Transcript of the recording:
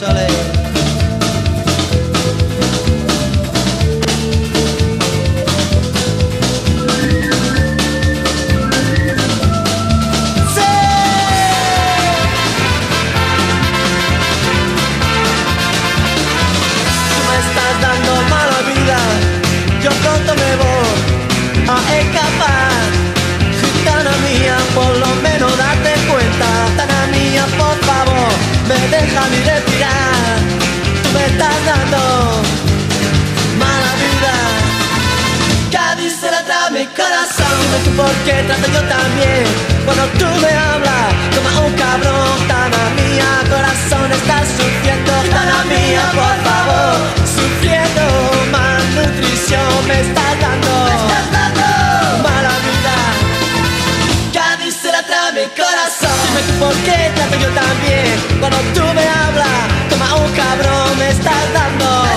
Chale. Yo pronto me voy a escapar. Gitana mía, por lo menos date cuenta. Gitana mía, por favor, me deja ni respirar. Tú me estás dando mala vida. Cádiz se la trae mi corazón. Dime tú por qué trato yo también. Cuando tú me hablas como un cabrón. Gitana mía, corazón, estás sufriendo. Gitana mía, por favor, sufriendo. Malnutrición me estás dando mala vida. Cádiz se la trae mi corazón. Dime tú por qué trato yo también. Cuando tú me hablas como un cabrón me estás dando